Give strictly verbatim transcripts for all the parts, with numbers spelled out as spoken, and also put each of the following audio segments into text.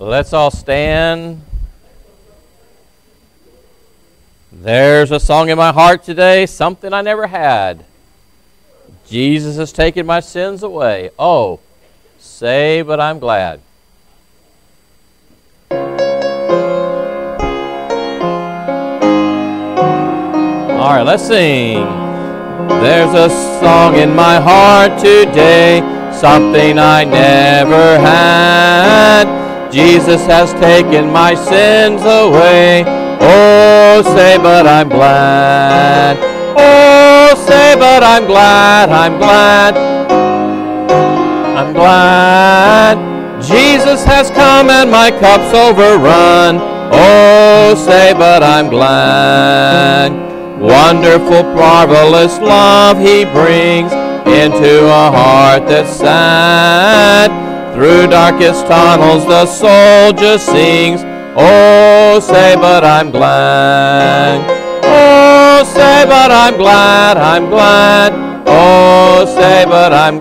Let's all stand. There's a song in my heart today, something I never had. Jesus has taken my sins away. Oh, say, but I'm glad. All right, let's sing. There's a song in my heart today, something I never had. Jesus has taken my sins away. Oh, say, but I'm glad. Oh, say, but I'm glad, I'm glad. I'm glad. Jesus has come and my cup's overrun. Oh, say, but I'm glad. Wonderful, marvelous love he brings into a heart that's sad. Through darkest tunnels the soul just sings. Oh, say, but I'm glad. Oh, say, but I'm glad, I'm glad. Oh, say, but I'm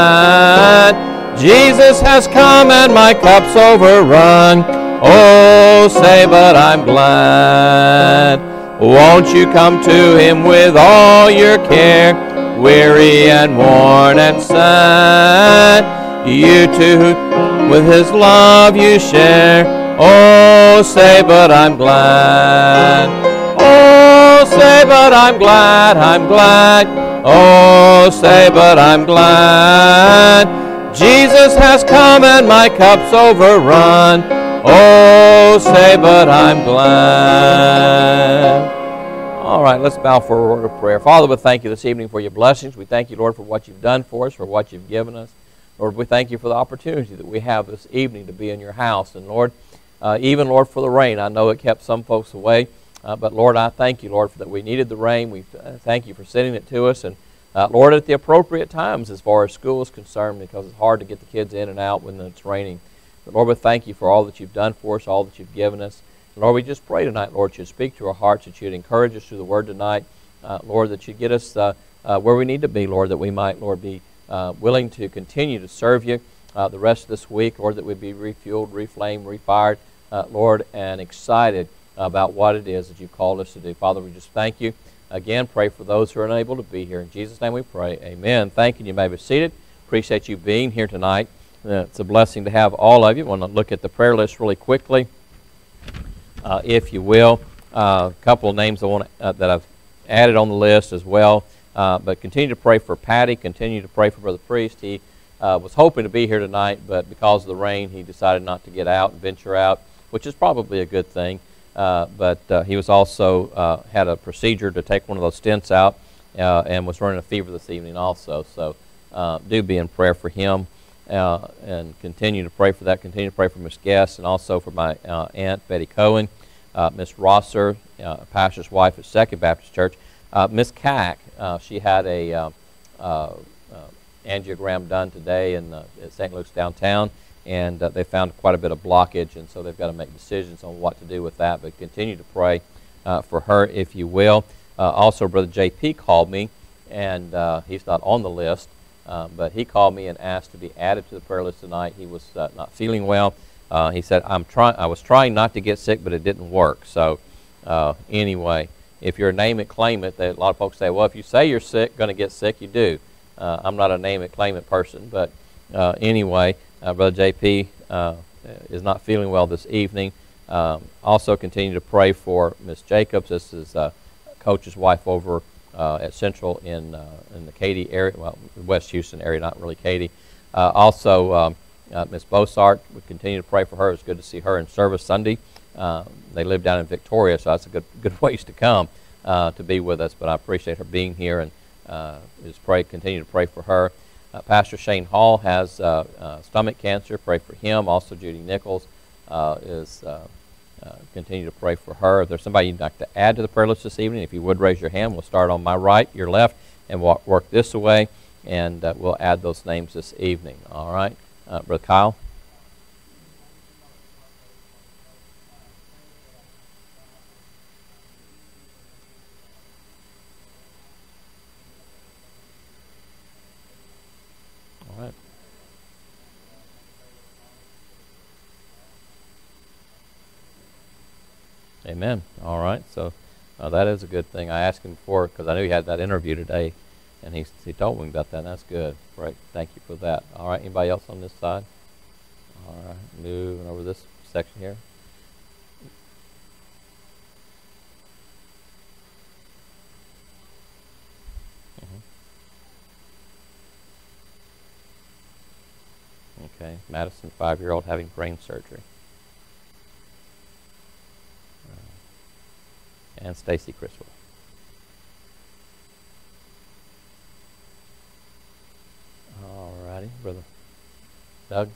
glad. Jesus has come and my cup's overrun. Oh, say, but I'm glad. Won't you come to him with all your care, weary and worn and sad? You too, with his love you share. Oh, say, but I'm glad. Oh, say, but I'm glad, I'm glad. Oh, say, but I'm glad. Jesus has come and my cup's overrun. Oh, say, but I'm glad. All right, let's bow for a word of prayer. Father, we thank you this evening for your blessings. We thank you, Lord, for what you've done for us, for what you've given us. Lord, we thank you for the opportunity that we have this evening to be in your house. And Lord, uh, even, Lord, for the rain, I know it kept some folks away. Uh, but, Lord, I thank you, Lord, for that we needed the rain. We uh, thank you for sending it to us. And, uh, Lord, at the appropriate times as far as school is concerned, because it's hard to get the kids in and out when it's raining. But, Lord, we thank you for all that you've done for us, all that you've given us. And Lord, we just pray tonight, Lord, that you'd speak to our hearts, that you'd encourage us through the word tonight. Uh, Lord, that you'd get us uh, uh, where we need to be, Lord, that we might, Lord, be uh, willing to continue to serve you uh, the rest of this week. Lord, that we'd be refueled, reflamed, refired, uh, Lord, and excited about what it is that you've called us to do. Father, we just thank you. Again, pray for those who are unable to be here. In Jesus' name we pray. Amen. Thank you. You may be seated. Appreciate you being here tonight. Uh, it's a blessing to have all of you. I want to look at the prayer list really quickly, uh, if you will. Uh, a couple of names I want to, uh, that I've added on the list as well. Uh, but continue to pray for Patty. Continue to pray for Brother Priest. He uh, was hoping to be here tonight, but because of the rain, he decided not to get out and venture out, which is probably a good thing. Uh, but uh, he was also uh, had a procedure to take one of those stents out uh, and was running a fever this evening also. So uh, do be in prayer for him uh, and continue to pray for that. Continue to pray for Miss Guest and also for my uh, aunt, Betty Cohen, uh, Miss Rosser, uh, pastor's wife at Second Baptist Church. Uh, Miss Cack, uh, she had a uh, uh, angiogram done today in uh, at Saint Luke's downtown. And uh, they found quite a bit of blockage, and so they've got to make decisions on what to do with that. But continue to pray uh, for her, if you will. Uh, also, Brother J P called me, and uh, he's not on the list, uh, but he called me and asked to be added to the prayer list tonight. He was uh, not feeling well. Uh, he said, "I'm trying. I was trying not to get sick, but it didn't work." So, uh, anyway, if you're a name it, claim it. They, a lot of folks say, "Well, if you say you're sick, going to get sick, you do." Uh, I'm not a name it, claim it person, but uh, anyway. Uh, Brother J P uh, is not feeling well this evening. Um, also continue to pray for Miss Jacobs. This is uh, Coach's wife over uh, at Central in uh, in the Katy area, well, West Houston area, not really Katy. Uh, also, um, uh, Miss Bosart, we continue to pray for her. It's good to see her in service Sunday. Uh, they live down in Victoria, so that's a good good ways to come uh, to be with us. But I appreciate her being here, and uh, just pray, continue to pray for her. Uh, Pastor Shane Hall has uh, uh, stomach cancer. Pray for him. Also, Judy Nichols uh, is uh, uh, continue to pray for her. If there's somebody you'd like to add to the prayer list this evening, if you would raise your hand, we'll start on my right, your left, and we'll work this away, and uh, we'll add those names this evening. All right, uh, Brother Kyle. Amen. All right. So uh, that is a good thing. I asked him before because I knew he had that interview today, and he he told me about that. And that's good. Great. Thank you for that. All right. Anybody else on this side? All right. Moving over this section here. Okay, Madison, five-year-old, having brain surgery. Uh, and Stacy Criswell. All righty, Brother Doug.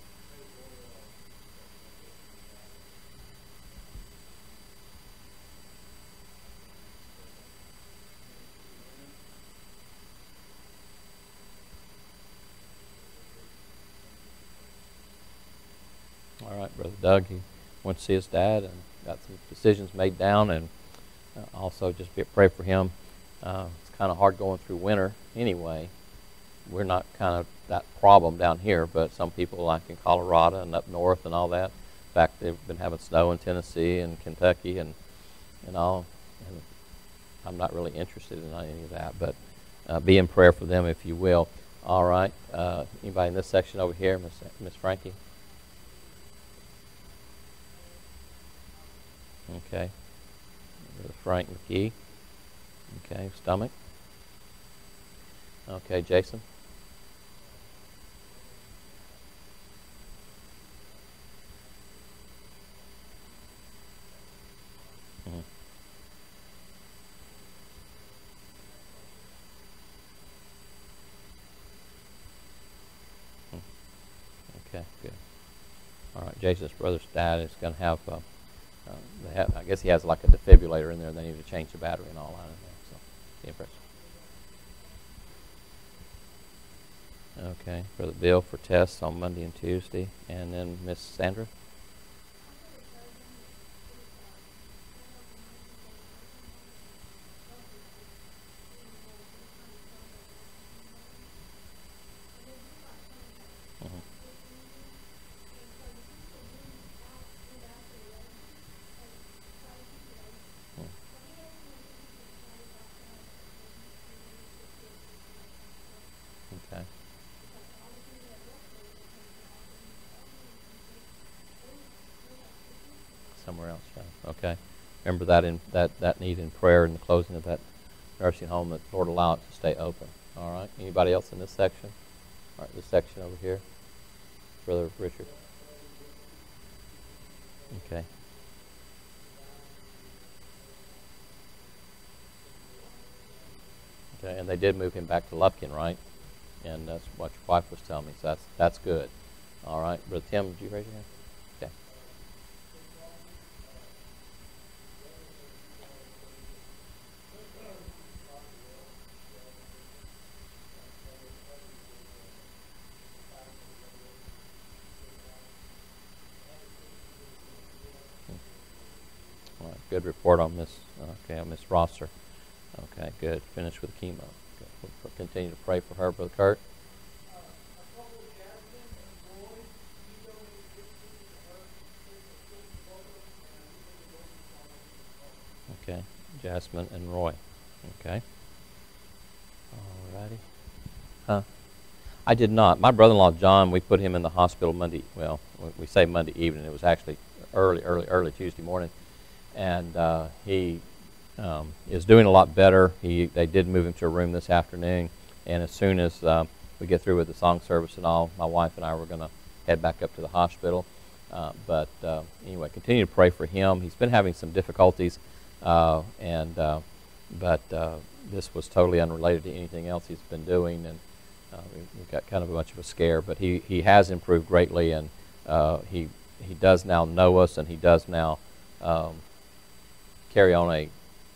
All right, Brother Doug, he went to see his dad and got some decisions made down, and uh, also just be, pray for him. Uh, it's kind of hard going through winter anyway. We're not kind of that problem down here, but some people like in Colorado and up north and all that. In fact, they've been having snow in Tennessee and Kentucky and, and all. And I'm not really interested in any of that, but uh, be in prayer for them if you will. All right. Uh, anybody in this section over here, Miss Miss Frankie? Okay. Frank McKee. Okay, stomach. Okay, Jason. Mm-hmm. Okay, good. All right, Jason's brother's dad is going to have, uh, uh, they have, I guess he has like a defibrillator in there. They need to change the battery and all that in there. So, be impressed. Okay, Brother Bill for tests on Monday and Tuesday, and then Miss Sandra. Mm-hmm. Okay. Somewhere else, yeah. Okay. Remember that in that, that need in prayer in the closing of that nursing home, that Lord allow it to stay open. All right. Anybody else in this section? All right, this section over here. Brother Richard. Okay. Okay, and they did move him back to Lufkin, right? And that's what your wife was telling me, so that's that's good. All right. Brother Tim, did you raise your hand? Okay. All right, good report on Miss okay, on Miss Rosser. Okay, good. Finished with chemo. Okay. We'll continue to pray for her, Brother Kurt. Okay, Jasmine and Roy. Okay. All righty. Huh? I did not. My brother-in-law, John, we put him in the hospital Monday, well, we say Monday evening. It was actually early, early, early Tuesday morning. And uh, he um, is doing a lot better. He, they did move him to a room this afternoon. And as soon as uh, we get through with the song service and all, my wife and I were going to head back up to the hospital. Uh, but uh, anyway, continue to pray for him. He's been having some difficulties, uh, and uh, but uh, this was totally unrelated to anything else he's been doing, and uh, we, we got kind of a much of a scare. But he, he has improved greatly, and uh, he he does now know us, and he does now um, carry on a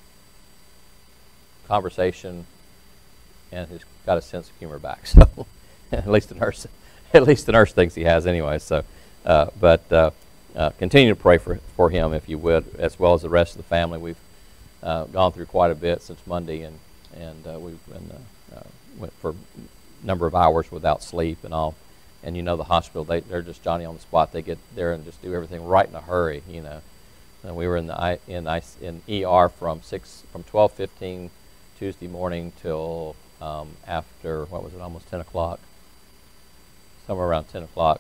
conversation, and he's got a sense of humor back. So at least the nurse, at least the nurse thinks he has anyway. So, uh, but uh, uh, continue to pray for for him if you would, as well as the rest of the family. We've uh, gone through quite a bit since Monday, and and uh, we've been uh, uh, went for a number of hours without sleep and all. And you know the hospital, they they're just Johnny on the spot. They get there and just do everything right in a hurry, you know. And we were in the I, in I, in E R from six from twelve fifteen Tuesday morning till um, after what was it, almost ten o'clock, somewhere around ten o'clock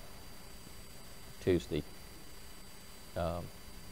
Tuesday um,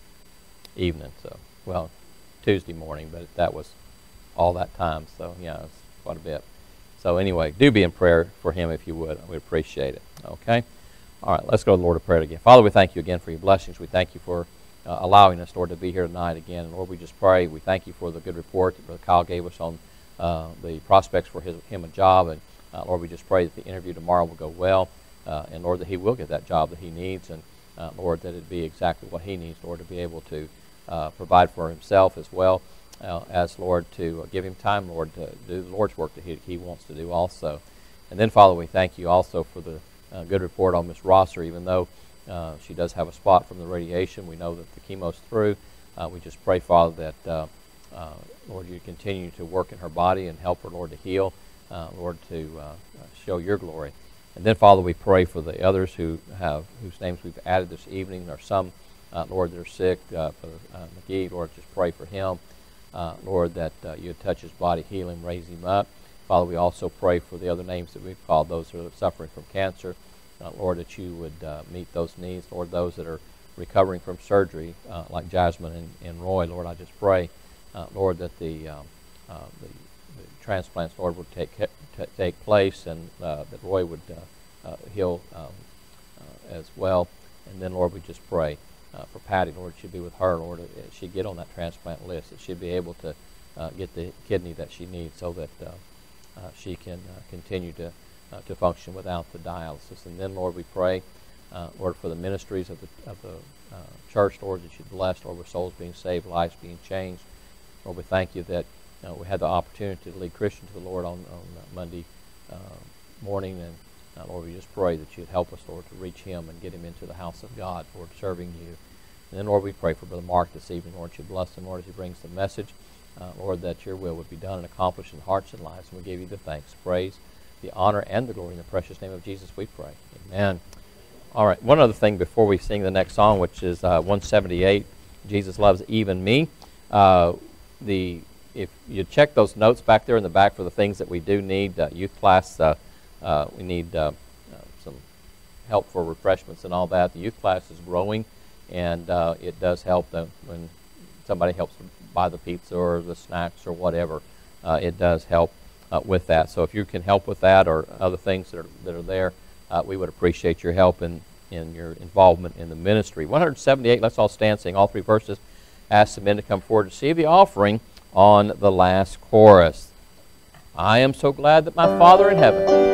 evening. So well, Tuesday morning, but that was all that time. So yeah, it was quite a bit. So anyway, do be in prayer for him if you would. We'd appreciate it. Okay. All right, let's go to the Lord of prayer again. Father, we thank you again for your blessings. We thank you for uh, allowing us, Lord, to be here tonight again. And Lord, we just pray. We thank you for the good report that Brother Kyle gave us on uh, the prospects for his, him a job. And uh, Lord, we just pray that the interview tomorrow will go well. Uh, and Lord, that he will get that job that he needs. And uh, Lord, that it be exactly what he needs, Lord, to be able to uh, provide for himself as well uh, as, Lord, to uh, give him time, Lord, to do the Lord's work that he, he wants to do also. And then, Father, we thank you also for the Uh, good report on Miss Rosser. Even though uh, she does have a spot from the radiation, we know that the chemo's through. Uh, we just pray, Father, that, uh, uh, Lord, you continue to work in her body and help her, Lord, to heal, uh, Lord, to uh, show your glory. And then, Father, we pray for the others who have, whose names we've added this evening. There are some, uh, Lord, that are sick. Uh, for uh, McGee, Lord, just pray for him. Uh, Lord, that uh, you would touch his body, heal him, raise him up. Father, we also pray for the other names that we've called, those who are suffering from cancer. Uh, Lord, that you would uh, meet those needs. Lord, those that are recovering from surgery, uh, like Jasmine and, and Roy, Lord, I just pray, uh, Lord, that the, um, uh, the, the transplants, Lord, would take take place, and uh, that Roy would uh, uh, heal um, uh, as well. And then, Lord, we just pray uh, for Patty, Lord, she'd be with her, Lord, that she'd get on that transplant list, that she'd be able to uh, get the kidney that she needs so that uh, uh, she can uh, continue to uh, to function without the dialysis. And then, Lord, we pray, uh, Lord, for the ministries of the, of the uh, church, Lord, that you'd bless, Lord, with souls being saved, lives being changed. Lord, we thank you that uh, we had the opportunity to lead Christian to the Lord on, on uh, Monday uh, morning. And, uh, Lord, we just pray that you'd help us, Lord, to reach him and get him into the house of God, Lord, serving you. And then, Lord, we pray for Brother Mark this evening, Lord, you bless him, Lord, as he brings the message. Uh, Lord, that your will would be done and accomplished in hearts and lives. And we give you the thanks, praise, the honor, and the glory in the precious name of Jesus, we pray. Amen. All right, one other thing before we sing the next song, which is uh, one seventy-eight, Jesus Loves Even Me. Uh, the If you check those notes back there in the back for the things that we do need, uh, youth class, uh, uh, we need uh, uh, some help for refreshments and all that. The youth class is growing, and uh, it does help them when somebody helps buy the pizza or the snacks or whatever. Uh, it does help uh, with that. So if you can help with that or other things that are, that are there, uh, we would appreciate your help and in, in your involvement in the ministry. one seventy-eight, let's all stand, sing all three verses. Ask the men to come forward to receive the offering on the last chorus. I am so glad that my Father in heaven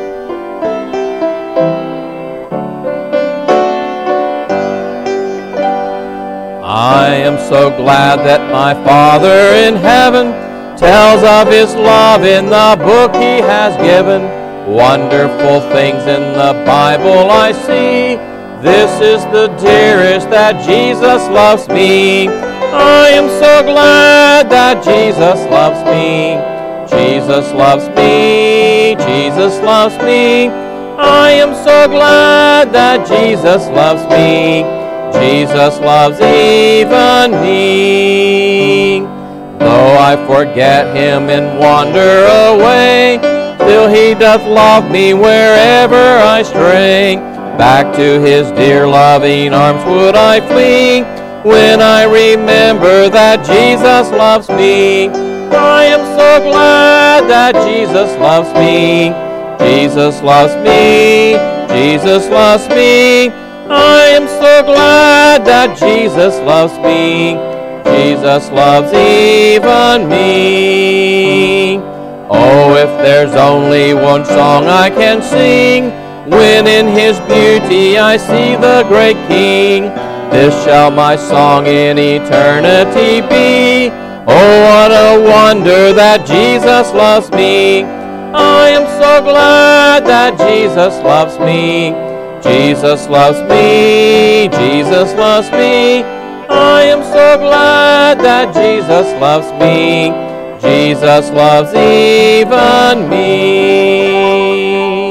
I am so glad that my Father in heaven tells of his love in the book he has given. Wonderful things in the Bible I see. This is the dearest that Jesus loves me. I am so glad that Jesus loves me. Jesus loves me. Jesus loves me. I am so glad that Jesus loves me. Jesus loves even me. Though I forget him and wander away, still he doth love me wherever I stray. Back to his dear loving arms would I flee, when I remember that Jesus loves me. I am so glad that Jesus loves me. Jesus loves me. Jesus loves me. I am so glad that Jesus loves me. Jesus loves even me. Oh, if there's only one song I can sing, when in his beauty I see the great King, this shall my song in eternity be. Oh, what a wonder that Jesus loves me. I am so glad that Jesus loves me. Jesus loves me, Jesus loves me. I am so glad that Jesus loves me. Jesus loves even me.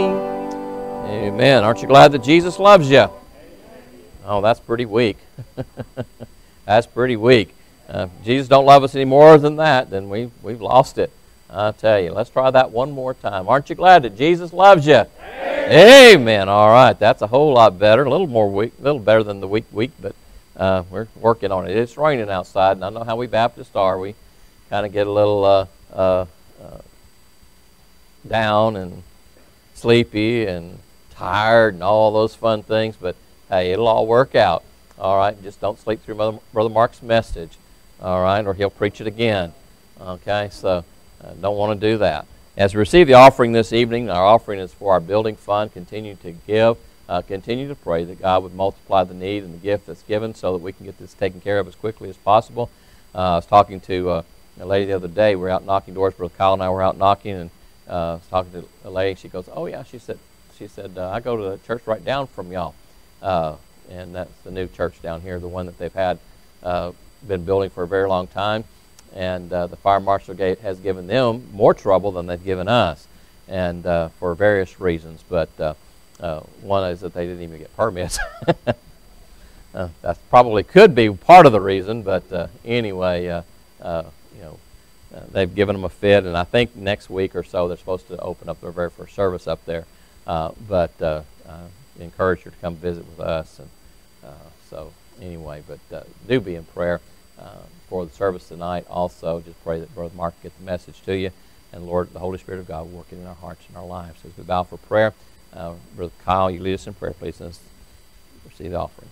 Amen. Aren't you glad that Jesus loves you? Oh, that's pretty weak. That's pretty weak. Uh, if Jesus don't love us any more than that, then we, we've lost it. I tell you, let's try that one more time. Aren't you glad that Jesus loves you? Amen. Amen. All right, that's a whole lot better. A little more weak, a little better than the weak week, but uh, we're working on it. It's raining outside, and I know how we Baptists are. We kind of get a little uh, uh, uh, down and sleepy and tired and all those fun things, but hey, it'll all work out. All right, just don't sleep through Mother, Brother Mark's message, all right, or he'll preach it again. Okay, so uh, don't want to do that. As we receive the offering this evening, our offering is for our building fund. Continue to give. Uh, continue to pray that God would multiply the need and the gift that's given so that we can get this taken care of as quickly as possible. Uh, I was talking to uh, a lady the other day. We were out knocking doors. Brother Kyle and I were out knocking, and uh, I was talking to a lady. She goes, "Oh yeah," she said. She said, uh, "I go to the church right down from y'all." Uh, and that's the new church down here, the one that they've had uh, been building for a very long time. And uh, the fire marshal gate has given them more trouble than they've given us, and uh, for various reasons. But uh, uh, one is that they didn't even get permits. uh, that probably could be part of the reason, but uh, anyway, uh, uh, you know, uh, they've given them a fit, and I think next week or so they're supposed to open up their very first service up there. Uh, but uh, uh, encourage you to come visit with us, and uh, so anyway, but uh, do be in prayer uh, for the service tonight. Also, just pray that Brother Mark get the message to you, and Lord, the Holy Spirit of God working in our hearts and our lives. As we bow for prayer, uh, Brother Kyle, you lead us in prayer, please, and let's receive the offering.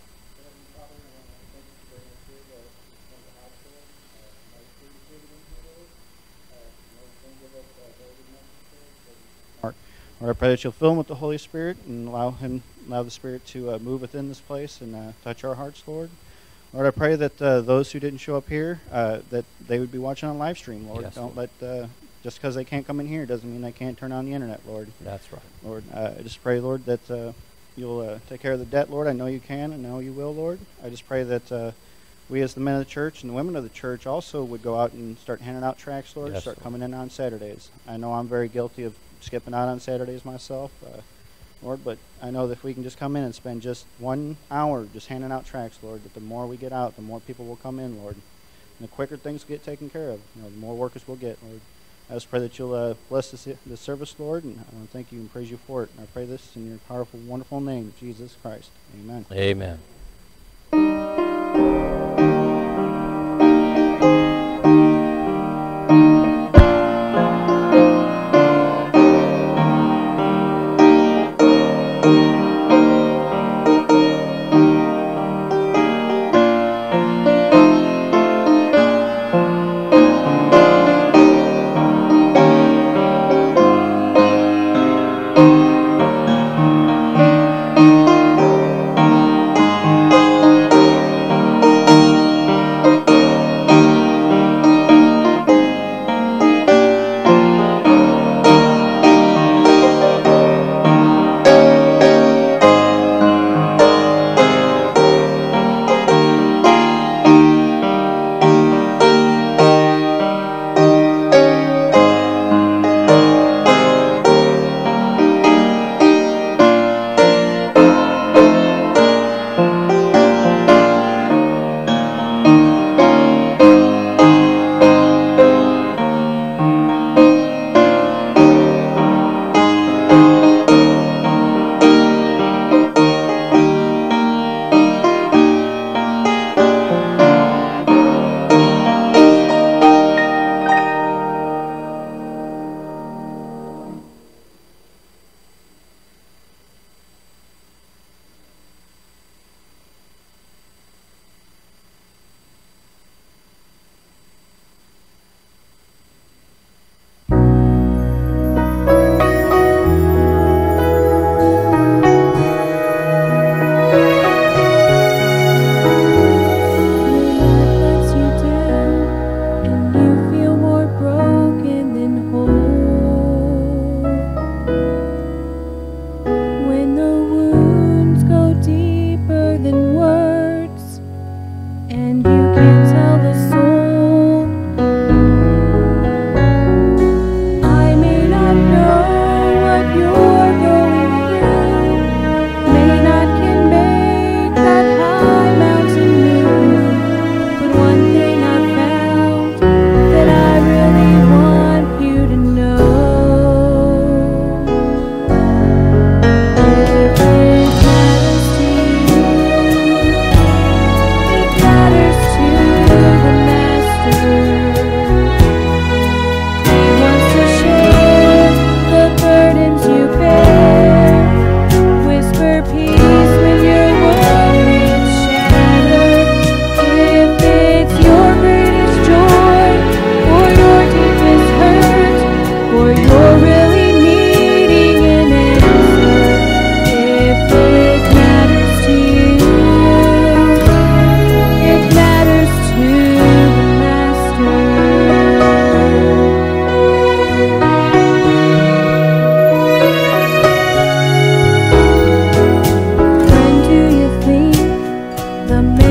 Lord, I pray that you'll fill him with the Holy Spirit and allow him, allow the Spirit to uh, move within this place and uh, touch our hearts, Lord. Lord, I pray that uh, those who didn't show up here, uh, that they would be watching on live stream, Lord. Yes, Don't Lord. let, uh, just because they can't come in here doesn't mean they can't turn on the internet, Lord. That's right. Lord, uh, I just pray, Lord, that uh, you'll uh, take care of the debt, Lord. I know you can, I know you will, Lord. I just pray that uh, we as the men of the church and the women of the church also would go out and start handing out tracts, Lord, Yes, start Lord. coming in on Saturdays. I know I'm very guilty of skipping out on Saturdays myself, uh, Lord, but I know that if we can just come in and spend just one hour just handing out tracts, Lord, that the more we get out, the more people will come in, Lord. And the quicker things get taken care of, you know, the more workers we'll get, Lord. I just pray that you'll uh, bless this, this service, Lord, and I want to thank you and praise you for it. And I pray this in your powerful, wonderful name, Jesus Christ. Amen. Amen.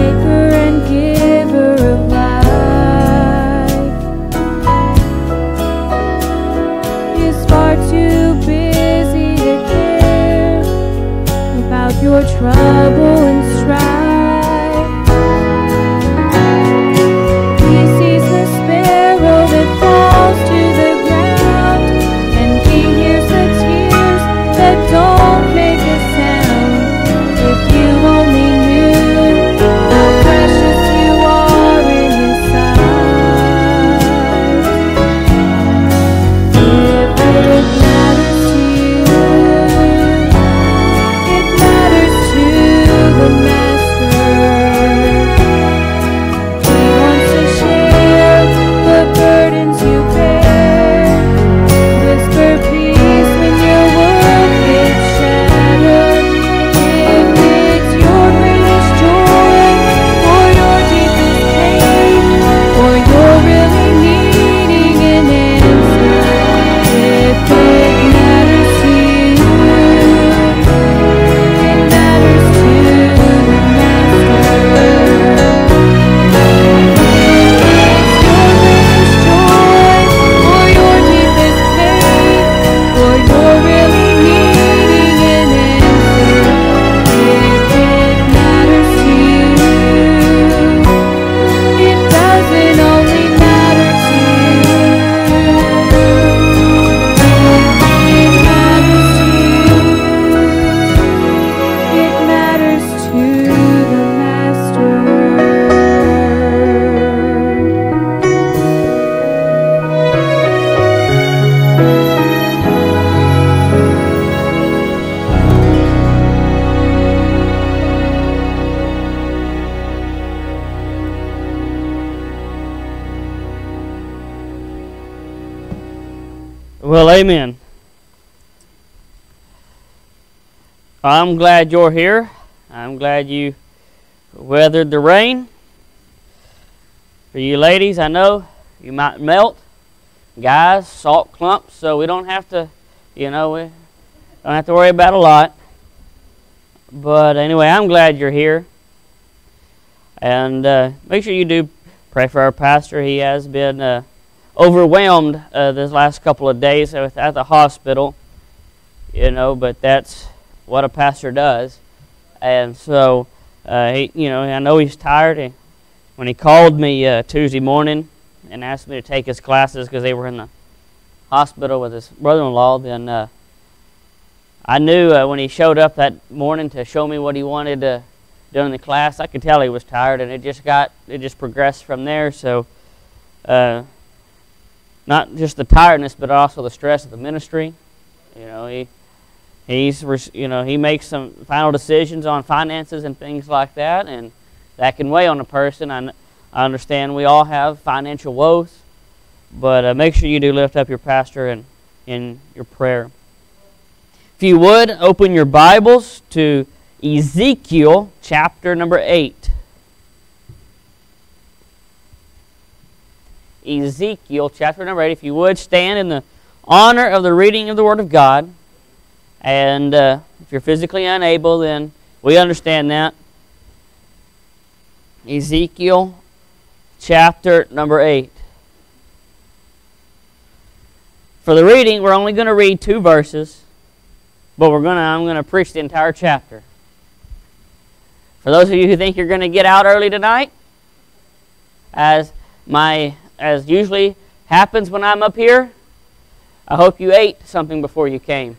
maker and giver of life, is far too busy to care about your trouble and strife. He sees the sparrow that falls to the ground, and he hears the tears that don't make a sound. If you only knew how precious you are in his sight. If it matters to you, it matters to the Master. He wants to share the burdens you bear, whisper peace when your world gets shattered. If it's your greatest joy or your deepest pain, or you're really needing an answer, if it matters to you, it matters to the Master. If it's your greatest joy or your deepest pain, or you're really needing an answer, if it matters to you, it doesn't only matter to you. It matters to you. It matters to the Master. Well, amen. I'm glad you're here. I'm glad you weathered the rain. For you ladies, I know you might melt. Guys, salt clumps, so we don't have to, you know, we don't have to worry about a lot. But anyway, I'm glad you're here. And uh, make sure you do pray for our pastor. He has been uh, overwhelmed uh, this last couple of days at the hospital, you know, but that's what a pastor does. And so, uh, he, you know, I know he's tired. He, when he called me uh, Tuesday morning and asked me to take his classes because they were in the hospital with his brother-in-law, then uh, I knew uh, when he showed up that morning to show me what he wanted to do in the class, I could tell he was tired, and it just got, it just progressed from there. So, uh, not just the tiredness, but also the stress of the ministry. You know, he he's you know he makes some final decisions on finances and things like that, and that can weigh on a person. I, I understand we all have financial woes, but uh, make sure you do lift up your pastor in in your prayer. If you would open your Bibles to Ezekiel chapter number eight. Ezekiel chapter number eight. If you would stand in the honor of the reading of the Word of God. And uh, if you're physically unable, then we understand that. Ezekiel chapter number eight. For the reading, we're only going to read two verses, but we're going to I'm going to preach the entire chapter. For those of you who think you're going to get out early tonight, as my as usually happens when I'm up here, I hope you ate something before you came.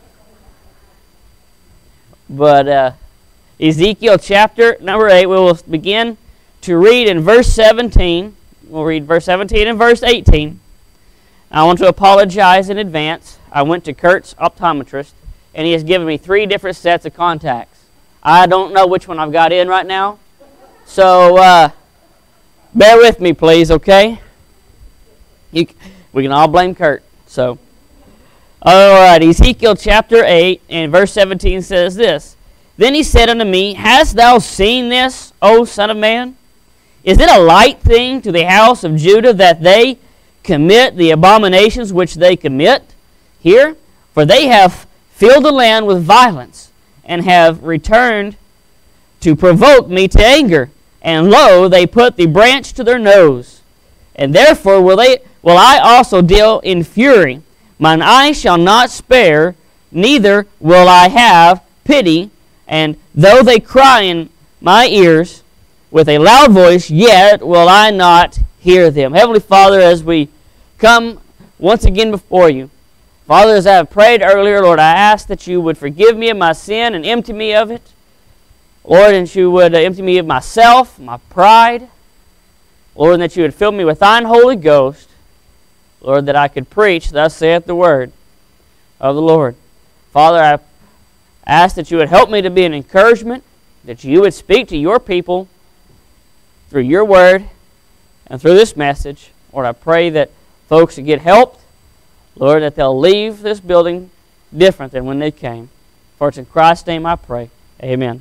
But uh, Ezekiel chapter number eight, we will begin to read in verse seventeen. We'll read verse seventeen and verse eighteen. I want to apologize in advance. I went to Kurt's optometrist, and he has given me three different sets of contacts. I don't know which one I've got in right now. So uh, bear with me, please, okay? You, we can all blame Kurt. So, all right, Ezekiel chapter eight and verse seventeen says this. Then he said unto me, Hast thou seen this, O son of man? Is it a light thing to the house of Judah that they commit the abominations which they commit here? For they have filled the land with violence, and have returned to provoke me to anger, and lo, they put the branch to their nose. And therefore will they will I also deal in fury. Mine eye shall not spare, neither will I have pity. And though they cry in my ears with a loud voice, yet will I not hear them. Heavenly Father, as we come once again before you, Father, as I have prayed earlier, Lord, I ask that you would forgive me of my sin and empty me of it. Lord, and that you would empty me of myself, my pride. Lord, and that you would fill me with thine Holy Ghost. Lord, that I could preach, thus saith the word of the Lord. Father, I ask that you would help me to be an encouragement, that you would speak to your people through your word and through this message. Lord, I pray that folks would get helped. Lord, that they'll leave this building different than when they came. For it's in Christ's name I pray. Amen.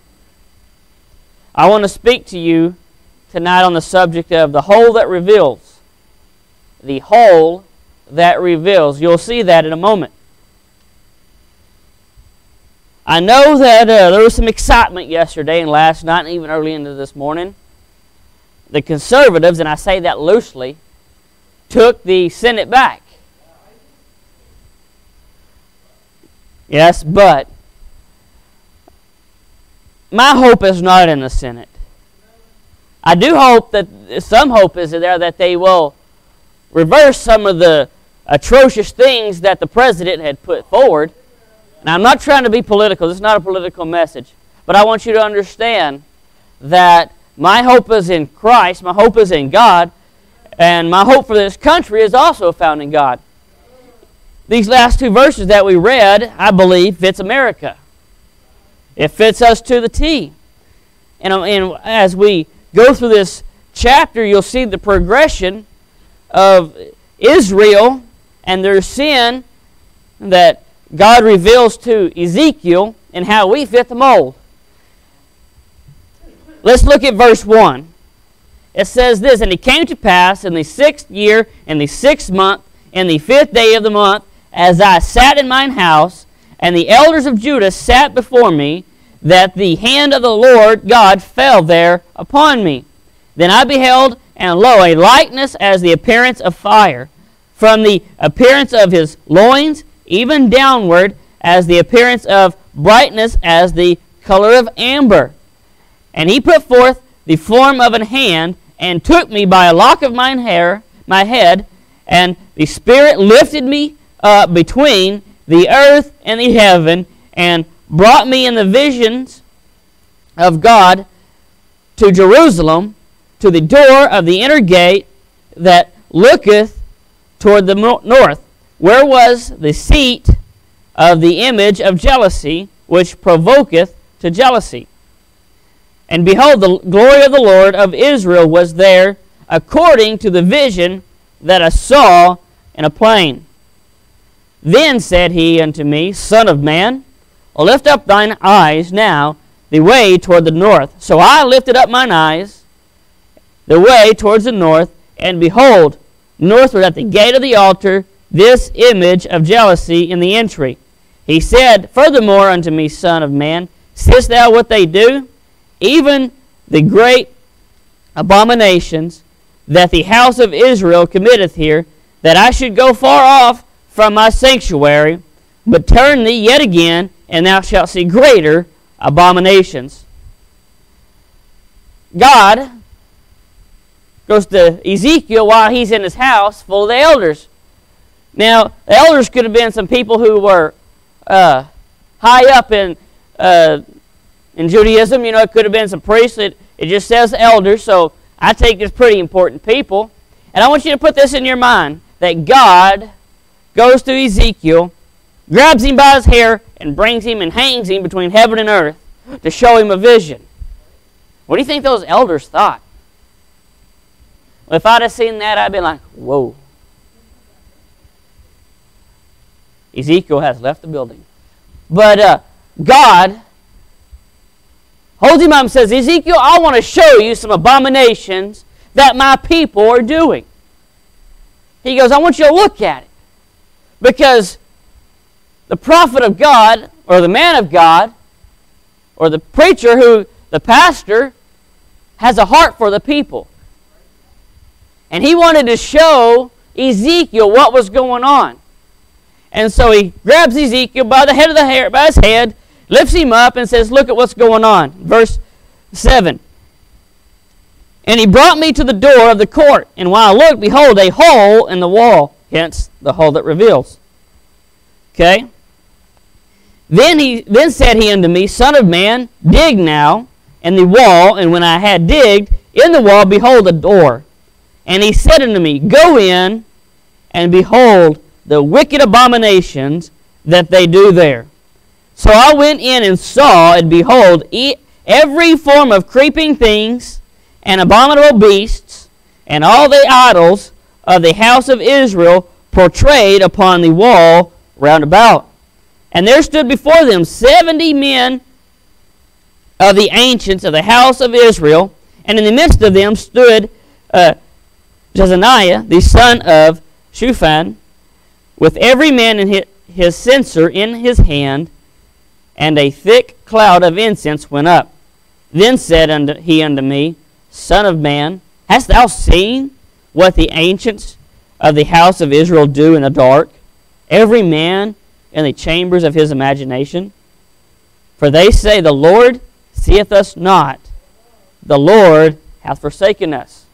I want to speak to you tonight on the subject of the whole that reveals. The whole that reveals. You'll see that in a moment. I know that uh, there was some excitement yesterday and last night and even early into this morning. The conservatives, and I say that loosely, took the Senate back. Yes, but my hope is not in the Senate. I do hope that some hope is there that they will reverse some of the atrocious things that the president had put forward. Now, I'm not trying to be political. This is not a political message. But I want you to understand that my hope is in Christ. My hope is in God. And my hope for this country is also found in God. These last two verses that we read, I believe, fits America. It fits us to the T. And, and as we go through this chapter, you'll see the progression of Israel and their sin that God reveals to Ezekiel and how we fit the mold. Let's look at verse one. It says this, And it came to pass in the sixth year, in the sixth month, in the fifth day of the month, as I sat in mine house, and the elders of Judah sat before me, that the hand of the Lord God fell there upon me. Then I beheld, and lo, a likeness as the appearance of fire, from the appearance of his loins, even downward, as the appearance of brightness, as the color of amber. And he put forth the form of an hand, and took me by a lock of mine hair, my head, and the Spirit lifted me up between the earth and the heaven, and brought me in the visions of God to Jerusalem, to the door of the inner gate that looketh toward the north, where was the seat of the image of jealousy, which provoketh to jealousy. And behold, the glory of the Lord of Israel was there, according to the vision that I saw in a plain. Then said he unto me, Son of man, lift up thine eyes now the way toward the north. So I lifted up mine eyes the way towards the north, and behold, northward at the gate of the altar, this image of jealousy in the entry. He said, Furthermore unto me, Son of man, seest thou what they do? Even the great abominations that the house of Israel committeth here, that I should go far off from my sanctuary, but turn thee yet again, and thou shalt see greater abominations. God goes to Ezekiel while he's in his house full of the elders. Now, the elders could have been some people who were uh, high up in uh, in Judaism. You know, it could have been some priests. It, it just says elders, so I take it as pretty important people. And I want you to put this in your mind, that God goes to Ezekiel, grabs him by his hair, and brings him and hangs him between heaven and earth to show him a vision. What do you think those elders thought? Well, if I'd have seen that, I'd be like, whoa. Ezekiel has left the building. But uh, God holds him up and says, Ezekiel, I want to show you some abominations that my people are doing. He goes, I want you to look at it. Because the prophet of God, or the man of God, or the preacher who, the pastor, has a heart for the people. And he wanted to show Ezekiel what was going on. And so he grabs Ezekiel by the head of the hair, by his head, lifts him up and says, look at what's going on. Verse seven. And he brought me to the door of the court, and when I looked, behold, a hole in the wall, hence the hole that reveals. Okay? Then he then said he unto me, Son of man, dig now in the wall, and when I had digged in the wall, behold, a door. And he said unto me, Go in, and behold the wicked abominations that they do there. So I went in and saw, and behold, e- every form of creeping things, and abominable beasts, and all the idols of the house of Israel portrayed upon the wall round about. And there stood before them seventy men of the ancients of the house of Israel, and in the midst of them stood uh, Jezaniah, the son of Shaphan, with every man in his, his censer in his hand, and a thick cloud of incense went up. Then said unto, he unto me, Son of man, hast thou seen what the ancients of the house of Israel do in the dark, every man in the chambers of his imagination? For they say, The Lord seeth us not, the Lord hath forsaken us.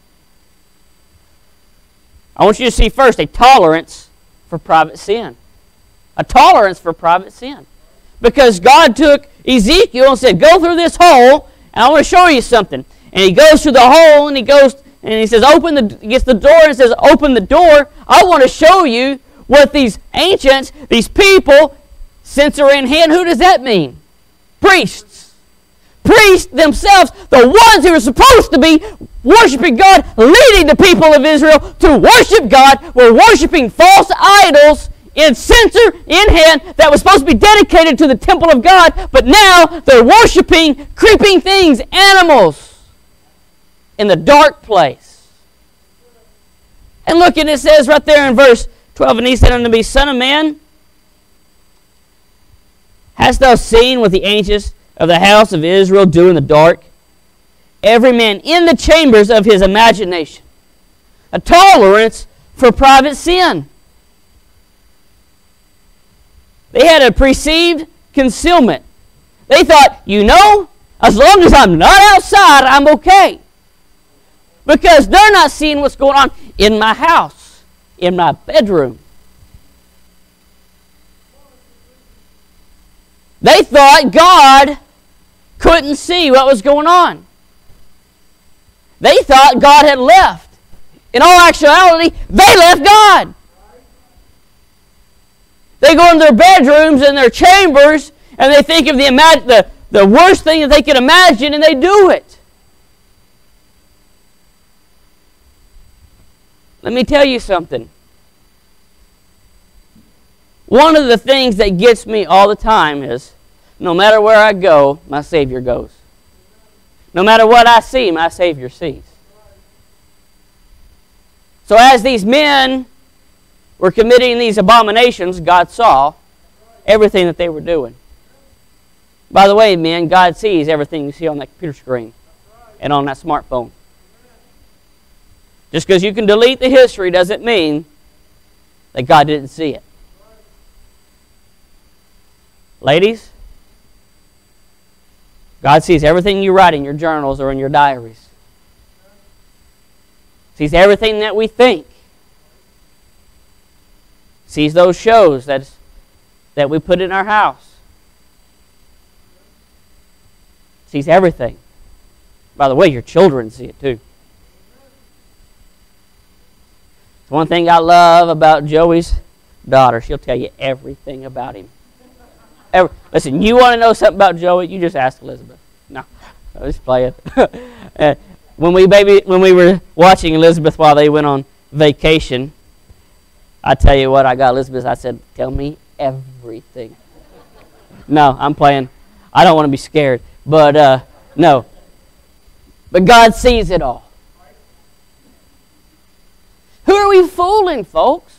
I want you to see first a tolerance for private sin. A tolerance for private sin. Because God took Ezekiel and said, Go through this hole, and I want to show you something. And he goes through the hole, and he goes, and he says, open the, gets the door, and says, open the door. I want to show you what these ancients, these people, censer in hand. Who does that mean? Priests. Priests themselves, the ones who are supposed to be worshiping God, leading the people of Israel to worship God, were worshiping false idols in censer in hand that was supposed to be dedicated to the temple of God, but now they're worshiping creeping things, animals, in the dark place. And look, and it says right there in verse twelve, And he said unto me, Son of man, hast thou seen what the ancients of the house of Israel do in the dark? Every man in the chambers of his imagination. A tolerance for private sin. They had a perceived concealment. They thought, you know, as long as I'm not outside, I'm okay. Because they're not seeing what's going on in my house, in my bedroom. They thought God couldn't see what was going on. They thought God had left. In all actuality, they left God. They go into their bedrooms and their chambers, and they think of the, imag- the, the worst thing that they could imagine, and they do it. Let me tell you something. One of the things that gets me all the time is, no matter where I go, my Savior goes. No matter what I see, my Savior sees. So as these men were committing these abominations, God saw everything that they were doing. By the way, men, God sees everything you see on that computer screen and on that smartphone. Just because you can delete the history doesn't mean that God didn't see it. Ladies, God sees everything you write in your journals or in your diaries. Sees everything that we think. Sees those shows that's, that we put in our house. Sees everything. By the way, your children see it too. One thing I love about Joey's daughter, she'll tell you everything about him. Every, listen, you want to know something about Joey, you just ask Elizabeth. No, I was playing. uh, when we baby, when we were watching Elizabeth while they went on vacation, I tell you what, I got Elizabeth, I said, tell me everything. No, I'm playing. I don't want to be scared. But, uh, no. But God sees it all. Who are we fooling, folks?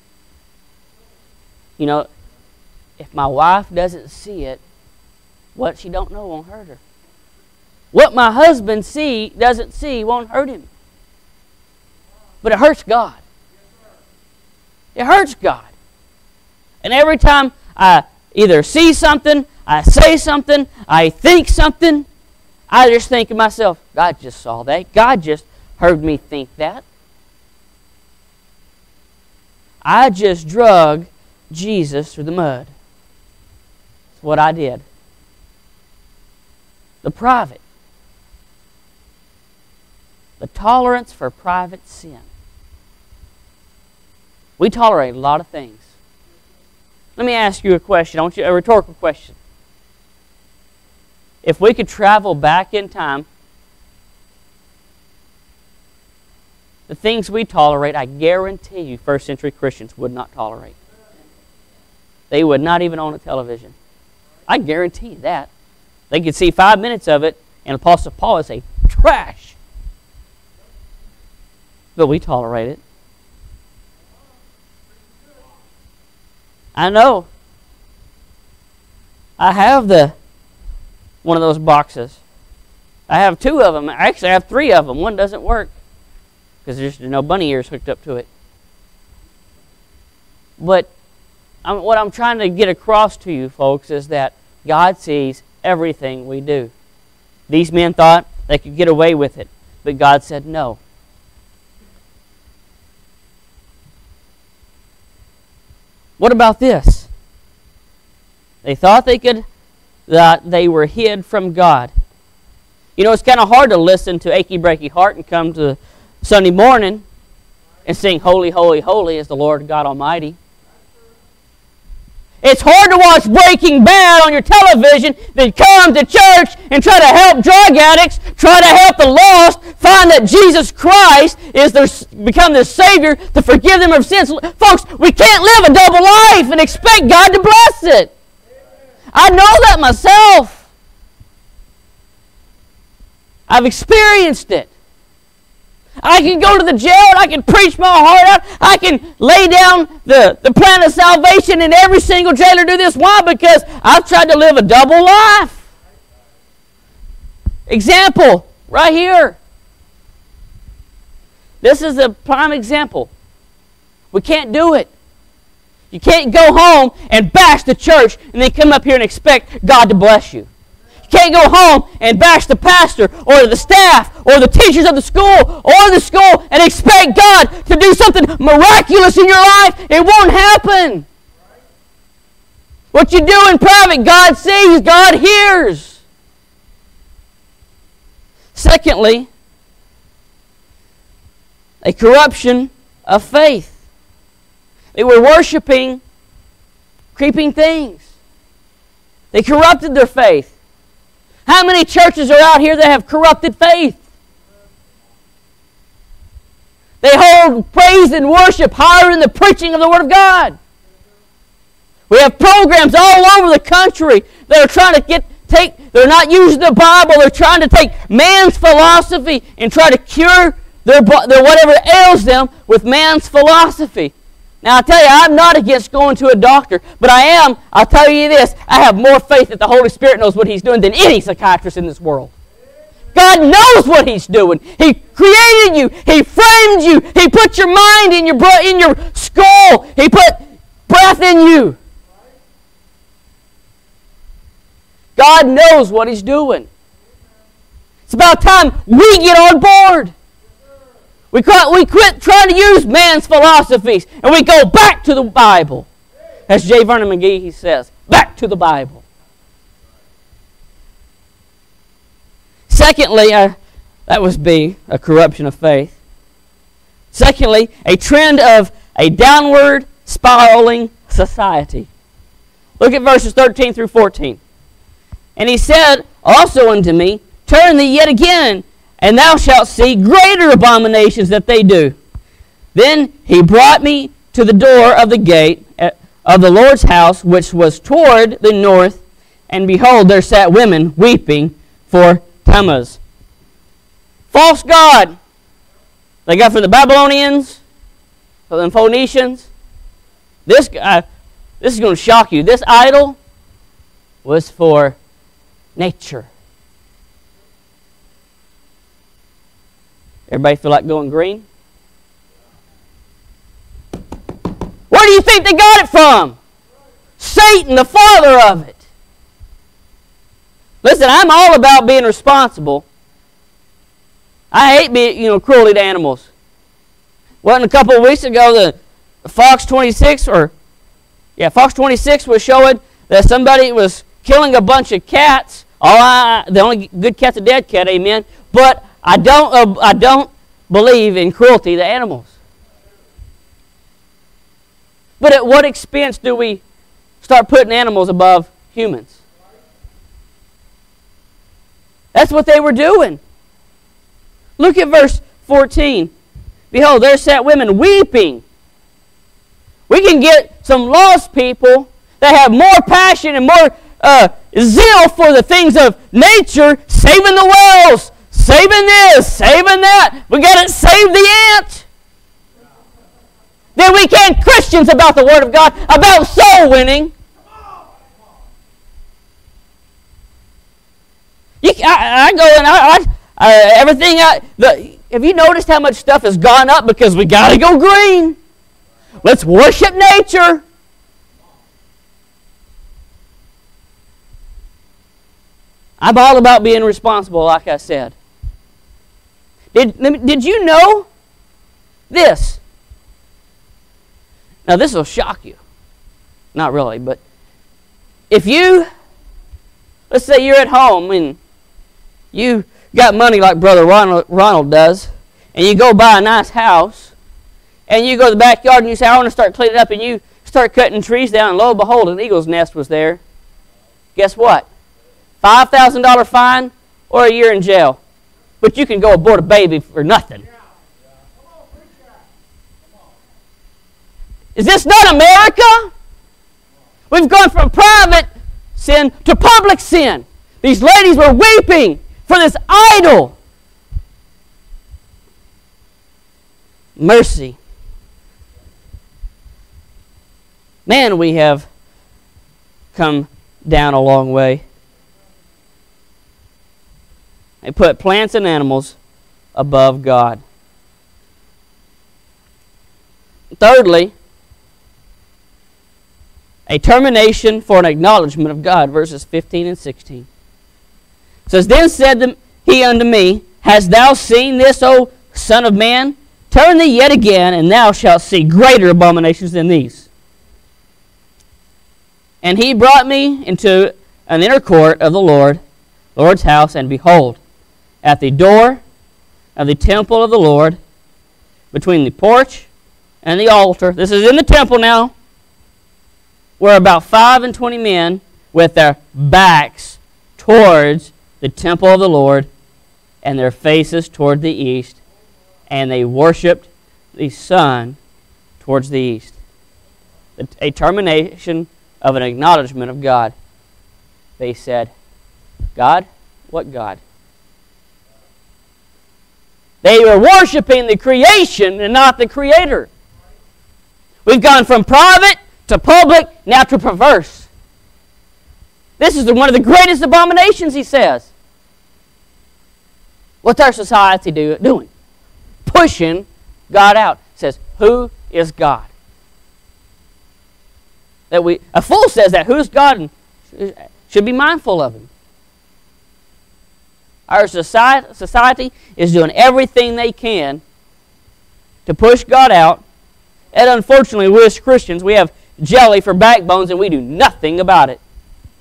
You know, if my wife doesn't see it, what she don't know won't hurt her. what my husband see doesn't see won't hurt him. But it hurts God. It hurts God. And every time I either see something, I say something, I think something, I just think to myself, God just saw that. God just heard me think that. I just drug Jesus through the mud. That's what I did. The private. The tolerance for private sin. We tolerate a lot of things. Let me ask you a question. I want you a rhetorical question. If we could travel back in time, the things we tolerate, I guarantee you first century Christians would not tolerate. They would not even own a television. I guarantee you that. They could see five minutes of it, and Apostle Paul would say, trash. But we tolerate it. I know. I have the one of those boxes. I have two of them. Actually, I have three of them. One doesn't work because there's no bunny ears hooked up to it. But I'm, what I'm trying to get across to you folks is that God sees everything we do. These men thought they could get away with it, but God said no. What about this? They thought they could, that they were hid from God. You know, it's kind of hard to listen to Achy Breaky Heart and come to Sunday morning and sing, Holy, Holy, Holy is the Lord God Almighty. It's hard to watch Breaking Bad on your television than come to church and try to help drug addicts, try to help the lost, find that Jesus Christ is their, become their Savior to forgive them of sins. Folks, we can't live a double life and expect God to bless it. I know that myself. I've experienced it. I can go to the jail and I can preach my heart out. I can lay down the, the plan of salvation and every single jailer do this. Why? Because I've tried to live a double life. Example, right here. This is a prime example. We can't do it. You can't go home and bash the church and then come up here and expect God to bless you. You can't go home and bash the pastor or the staff or the teachers of the school or the school and expect God to do something miraculous in your life. It won't happen. What you do in private, God sees, God hears. Secondly, a corruption of faith. They were worshiping creeping things. They corrupted their faith. How many churches are out here that have corrupted faith? They hold praise and worship higher than the preaching of the Word of God. We have programs all over the country that are trying to get take. They're not using the Bible. They're trying to take man's philosophy and try to cure their, their whatever ails them with man's philosophy. Now, I tell you, I'm not against going to a doctor, but I am, I'll tell you this, I have more faith that the Holy Spirit knows what He's doing than any psychiatrist in this world. God knows what He's doing. He created you. He framed you. He put your mind in your, in your skull. He put breath in you. God knows what He's doing. It's about time we get on board. We quit, we quit trying to use man's philosophies and we go back to the Bible. As J. Vernon McGee he says, back to the Bible. Secondly, uh, that was B, a corruption of faith. Secondly, a trend of a downward spiraling society. Look at verses thirteen through fourteen. And he said also unto me, turn thee yet again, and thou shalt see greater abominations that they do. Then he brought me to the door of the gate of the Lord's house, which was toward the north, and behold, there sat women weeping for Tammuz. False god. They got from the Babylonians, from the Phoenicians. This guy, this is going to shock you. This idol was for nature. Everybody feel like going green? Where do you think they got it from? Satan, the father of it. Listen, I'm all about being responsible. I hate being, you know, cruelty to animals. Wasn't a couple of weeks ago the Fox twenty-six or yeah, Fox twenty-six was showing that somebody was killing a bunch of cats. All I, the only good cat's a dead cat, amen. But I don't, uh, I don't believe in cruelty to animals. But at what expense do we start putting animals above humans? That's what they were doing. Look at verse fourteen. Behold, there sat women weeping. We can get some lost people that have more passion and more uh, zeal for the things of nature, saving the whales, saving this, saving that. We got to save the ant. Then we can Christians about the Word of God, about soul winning. You, I, I go and I, I uh, everything. I, the, have you noticed how much stuff has gone up because we got to go green? Let's worship nature. I'm all about being responsible, like I said. Did, did you know this? Now, this will shock you. Not really, but if you, let's say you're at home and you got money like Brother Ronald, Ronald does, and you go buy a nice house, and you go to the backyard and you say, I want to start cleaning up, and you start cutting trees down, and lo and behold, an eagle's nest was there. Guess what? five thousand dollars fine or a year in jail. But you can go abort a baby for nothing. Is this not America? We've gone from private sin to public sin. These ladies were weeping for this idol. Mercy. Man, we have come down a long way. They put plants and animals above God. Thirdly, a termination for an acknowledgement of God, verses fifteen and sixteen. It says, Then said he unto me, Hast thou seen this, O Son of Man? Turn thee yet again, and thou shalt see greater abominations than these. And he brought me into an inner court of the Lord, Lord's house, and behold, at the door of the temple of the Lord, between the porch and the altar, this is in the temple now, were about five and twenty men with their backs towards the temple of the Lord and their faces toward the east, and they worshipped the sun towards the east. A termination of an acknowledgement of God. They said, God? What God? They were worshiping the creation and not the Creator. We've gone from private to public, now to perverse. This is the, one of the greatest abominations, he says. What's our society do, doing? Pushing God out. It says, who is God? That we a fool says that. Who's God? And should be mindful of him. Our society, society is doing everything they can to push God out. And unfortunately, we as Christians, we have jelly for backbones and we do nothing about it.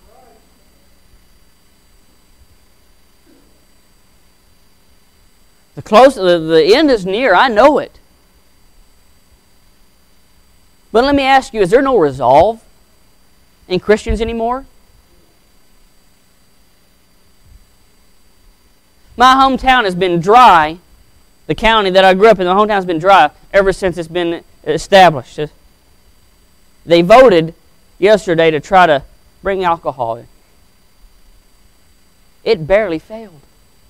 The close, the, the end is near. I know it. But let me ask you, is there no resolve in Christians anymore? My hometown has been dry. The county that I grew up in, the hometown has been dry ever since it's been established. They voted yesterday to try to bring alcohol in. It barely failed.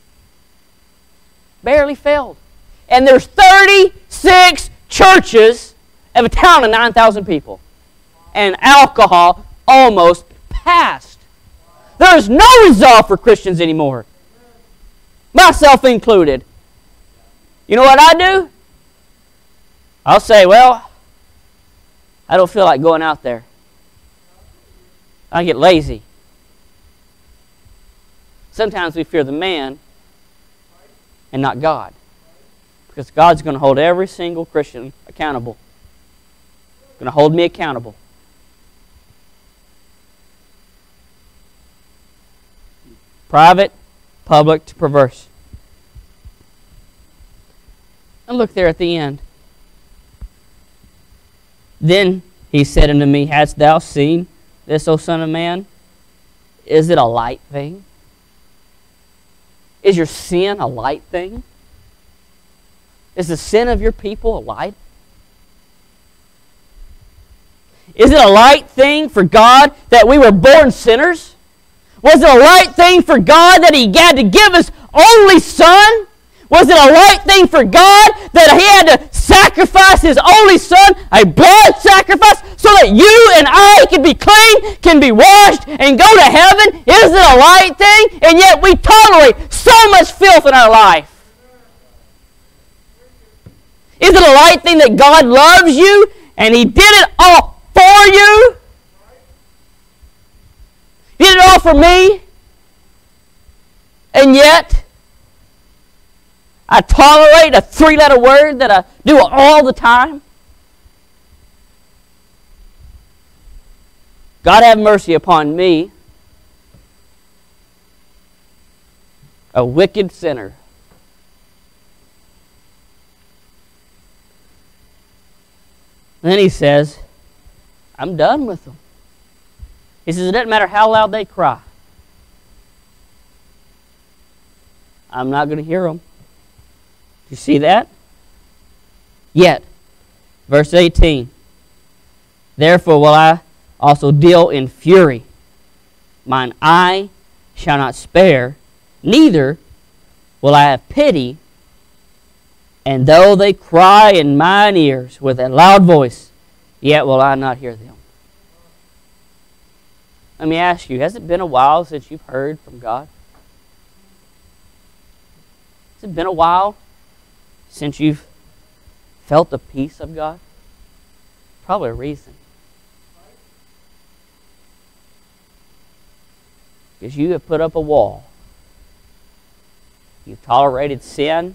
Barely failed. And there's thirty-six churches of a town of nine thousand people. And alcohol almost passed. There's no resolve for Christians anymore. Myself included. You know what I do? I'll say, well, I don't feel like going out there. I get lazy. Sometimes we fear the man and not God. Because God's going to hold every single Christian accountable. Going to hold me accountable. Private, public to perverse. And look there at the end. Then he said unto me, Hast thou seen this, O Son of Man? Is it a light thing? Is your sin a light thing? Is the sin of your people a light? Is it a light thing for God that we were born sinners? Was it a light thing for God that He had to give His only Son? Was it a light thing for God that He had to sacrifice His only Son, a blood sacrifice, so that you and I can be clean, can be washed, and go to heaven? Is it a light thing? And yet we tolerate so much filth in our life. Is it a light thing that God loves you and He did it all for you? He did it all for me. And yet, I tolerate a three-letter word that I do all the time. God have mercy upon me, a wicked sinner. And then he says, I'm done with them. He says, it doesn't matter how loud they cry. I'm not going to hear them. Do you see that? Yet, verse eighteen, therefore will I also deal in fury. Mine eye shall not spare, neither will I have pity. And though they cry in mine ears with a loud voice, yet will I not hear them. Let me ask you, has it been a while since you've heard from God? Has it been a while since you've felt the peace of God? Probably a reason. Because you have put up a wall. You've tolerated sin.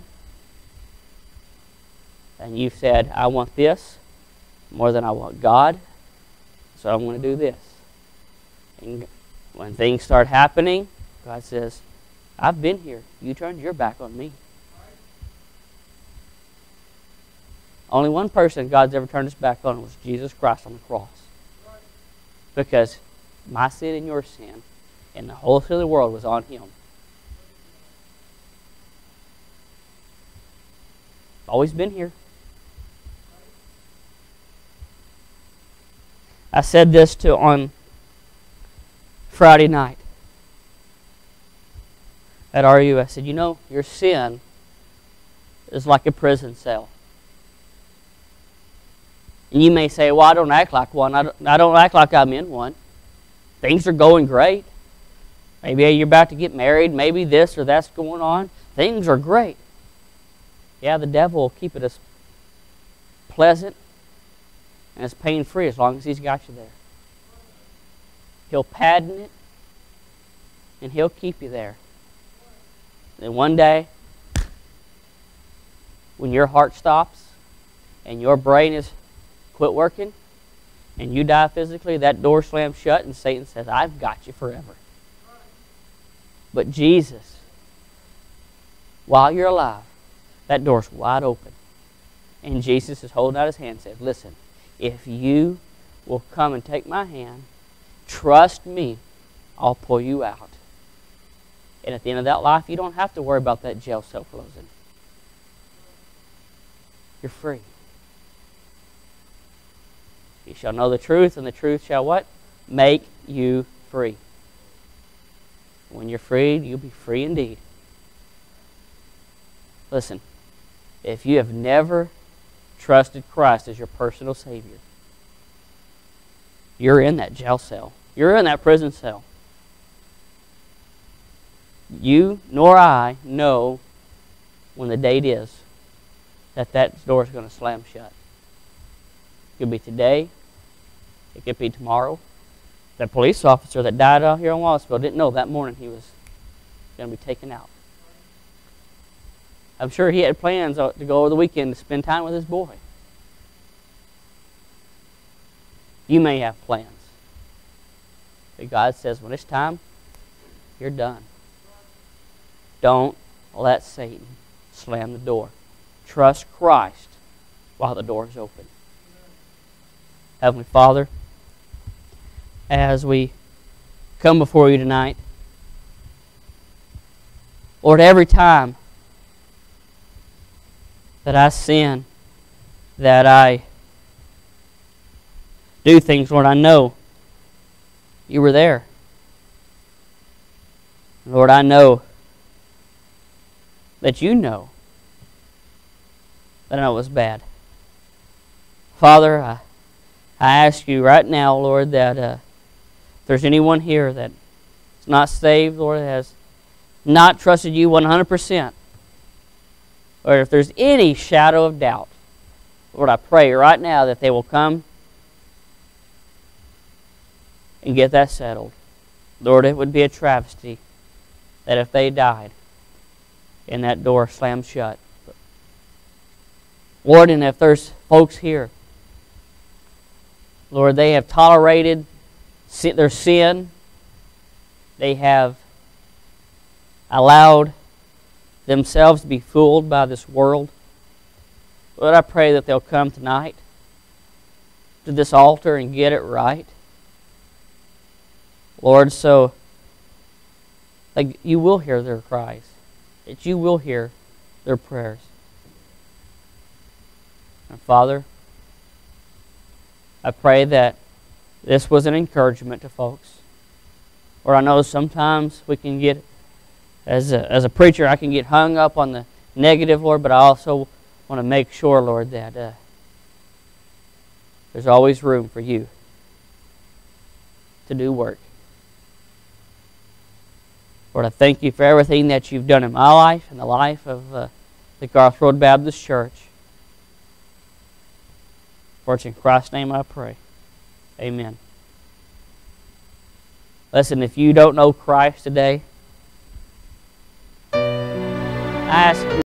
And you've said, I want this more than I want God. So I'm going to do this. And when things start happening, God says, I've been here. You turned your back on me. Only one person God's ever turned his back on was Jesus Christ on the cross. Because my sin and your sin and the whole sin of the world was on Him. Always been here. I said this to on Friday night at R U. I said, you know, your sin is like a prison cell. And you may say, well, I don't act like one. I don't, I don't act like I'm in one. Things are going great. Maybe you're about to get married. Maybe this or that's going on. Things are great. Yeah, the devil will keep it as pleasant and as pain-free as long as he's got you there. He'll padding it, and he'll keep you there. Then one day, when your heart stops and your brain is quit working and you die physically, that door slams shut and Satan says, I've got you forever. But Jesus, while you're alive, that door's wide open. And Jesus is holding out His hand and said, listen, if you will come and take my hand, trust me, I'll pull you out. And at the end of that life, you don't have to worry about that jail cell closing. You're free. You shall know the truth, and the truth shall what? Make you free. When you're freed, you'll be free indeed. Listen, if you have never trusted Christ as your personal Savior, you're in that jail cell. You're in that prison cell. You nor I know when the date is. that that door is going to slam shut. It could be today. It could be tomorrow. That police officer that died out here in Wallaceville didn't know that morning he was going to be taken out. I'm sure he had plans to go over the weekend to spend time with his boy. You may have plans. But God says, when it's time, you're done. Don't let Satan slam the door. Trust Christ while the door is open. Heavenly Father, as we come before you tonight, Lord, every time that I sin, that I do things, Lord, I know you were there. Lord, I know that you know that I know it was bad. Father, I, I ask you right now, Lord, that uh, if there's anyone here that is not saved, Lord, that has not trusted you one hundred percent, or if there's any shadow of doubt, Lord, I pray right now that they will come and get that settled. Lord, it would be a travesty that if they died and that door slammed shut. Lord, and if there's folks here, Lord, they have tolerated their sin, they have allowed themselves to be fooled by this world. Lord, I pray that they'll come tonight to this altar and get it right. Lord, so that you will hear their cries, that you will hear their prayers. And Father, I pray that this was an encouragement to folks. Or I know sometimes we can get, as a, as a preacher, I can get hung up on the negative, Lord, but I also want to make sure, Lord, that uh, there's always room for you to do work. Lord, I thank you for everything that you've done in my life and the life of uh, the Garth Road Baptist Church. For it's in Christ's name I pray. Amen. Listen, if you don't know Christ today, I ask you